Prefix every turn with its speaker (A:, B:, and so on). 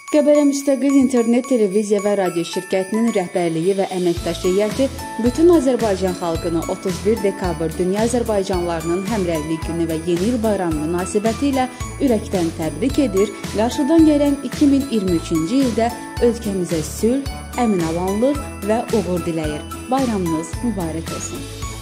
A: Qəbələ Müstəqil İnternet Televiziya və Radio şirkətinin rəhbərliyi və əməkdaş heyəti bütün Azərbaycan xalqını 31 dekabr Dünya Azərbaycanlılarının Həmrəylik günü və Yeni il bayramı münasibəti ilə ürəkdən təbrik edir, qarşıdan gələn 2023-cü ildə ölkəmizə sülh, əmin-amanlıq və uğur diləyir. Bayramınız mübarək olsun.